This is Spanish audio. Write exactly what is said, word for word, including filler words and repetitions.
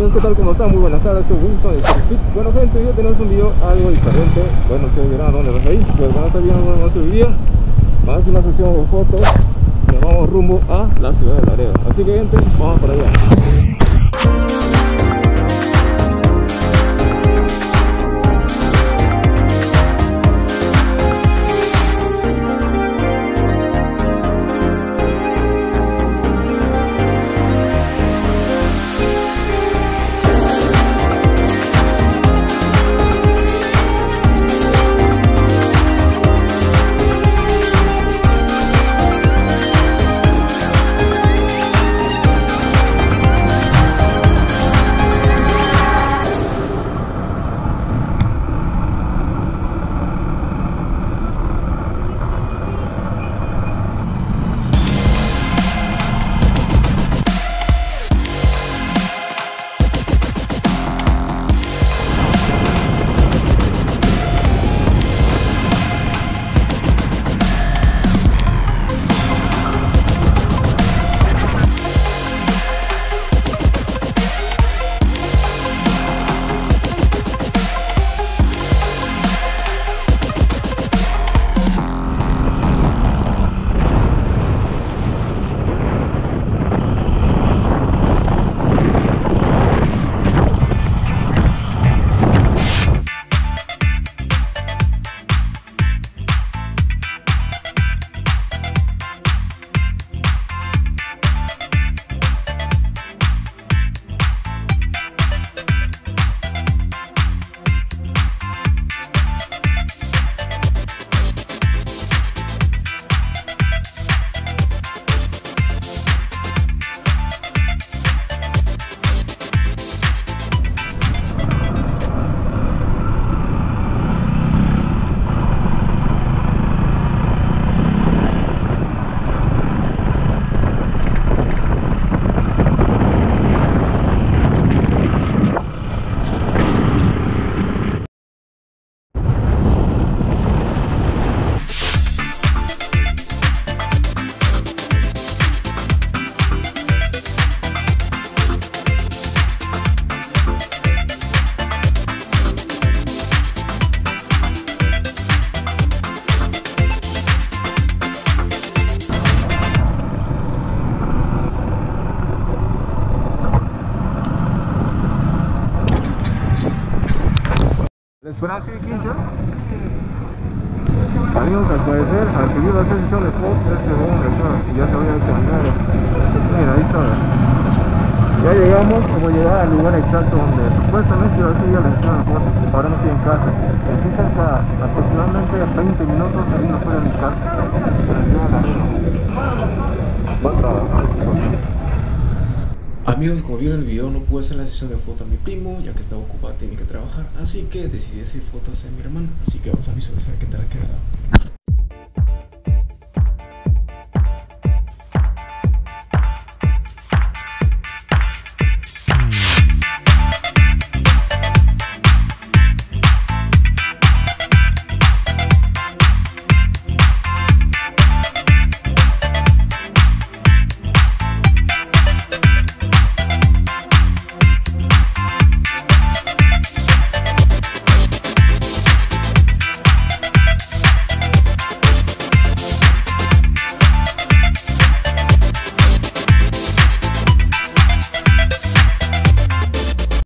amigos, ¿qué tal? ¿Cómo están? Muy buenas tardes, soy Winston de Street. Bueno gente, hoy tenemos un video algo diferente. Bueno, ustedes verán dónde vas a ir, pero cuando está viendo dónde vamos a subir, vamos a hacer una sesión de fotos y nos vamos rumbo a la ciudad de Laredo. Así que gente, vamos para allá. Esperanza y quince. Amigos, al parecer, al que vio la sesión de fotos, ya se va y ya se había terminado. Mira, ahí está. Ya llegamos, como llegar al lugar exacto donde supuestamente iba a ser ya la sesión de fotos. Ahora no estoy en casa. Aquí cerca, aproximadamente veinte minutos, ahí no pueden estar. Va a trabajar. Amigos, como vieron el video, no pude hacer la sesión de foto a mi primo, ya que estaba ocupado, tenía que trabajar, así que decidí hacer fotos a mi hermana, así que vamos a visualizar qué tal ha quedado.